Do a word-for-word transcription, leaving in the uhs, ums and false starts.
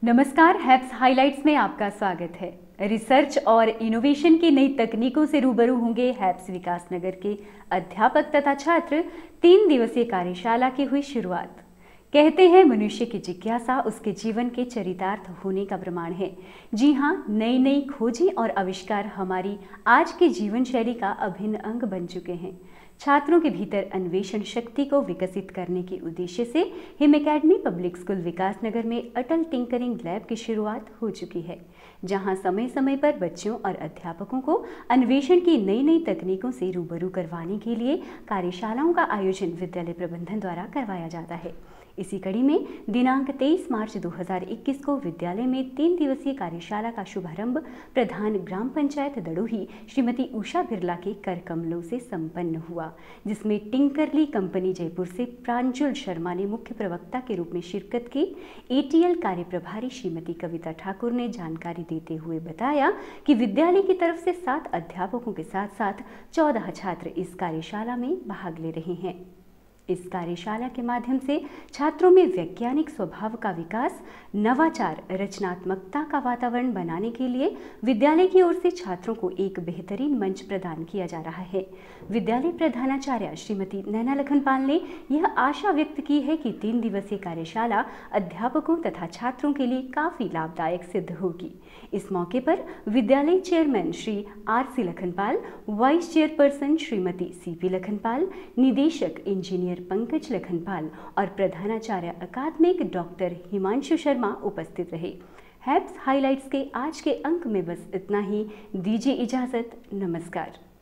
नमस्कार, HEPS highlights में आपका स्वागत है। रिसर्च और इनोवेशन की नई तकनीकों से रूबरू होंगे हैप्स विकासनगर के अध्यापक तथा छात्र। तीन दिवसीय कार्यशाला की हुई शुरुआत। कहते हैं मनुष्य की जिज्ञासा उसके जीवन के चरितार्थ होने का प्रमाण है। जी हाँ, नई नई खोजें और आविष्कार हमारी आज की जीवन शैली का अभिन्न अंग बन चुके हैं। छात्रों के भीतर अन्वेषण शक्ति को विकसित करने के उद्देश्य से Him academy public school Vikasnagar में अटल टिंकरिंग लैब की शुरुआत हो चुकी है, जहां समय समय पर बच्चों और अध्यापकों को अन्वेषण की नई नई तकनीकों से रूबरू करवाने के लिए कार्यशालाओं का आयोजन विद्यालय प्रबंधन द्वारा करवाया जाता है। इसी कड़ी में दिनांक तेईस मार्च दो हज़ार इक्कीस को विद्यालय में तीन दिवसीय कार्यशाला का शुभारंभ प्रधान ग्राम पंचायत दड़ोही श्रीमती उषा बिरला के कर कमलों से संपन्न हुआ, जिसमें टिंकरली कंपनी जयपुर से प्रांजल शर्मा ने मुख्य प्रवक्ता के रूप में शिरकत की। एटीएल कार्य प्रभारी श्रीमती कविता ठाकुर ने जानकारी देते हुए बताया कि विद्यालय की तरफ से सात अध्यापकों के साथ साथ चौदह छात्र इस कार्यशाला में भाग ले रहे हैं। इस कार्यशाला के माध्यम से छात्रों में वैज्ञानिक स्वभाव का विकास, नवाचार, रचनात्मकता का वातावरण बनाने के लिए विद्यालय की ओर से छात्रों को एक बेहतरीन मंच प्रदान किया जा रहा है। विद्यालय प्रधानाचार्य श्रीमती नैना लखनपाल ने यह आशा व्यक्त की है कि तीन दिवसीय कार्यशाला अध्यापकों तथा छात्रों के लिए काफी लाभदायक सिद्ध होगी। इस मौके पर विद्यालय chairman Shri R C Lakhanpal, vice chairperson Shrimati C P Lakhanpal, निदेशक इंजीनियर पंकज लखनपाल और प्रधानाचार्य अकादमिक डॉक्टर हिमांशु शर्मा उपस्थित रहे। हैप्स हाइलाइट्स के आज के अंक में बस इतना ही। दीजिए इजाजत। नमस्कार।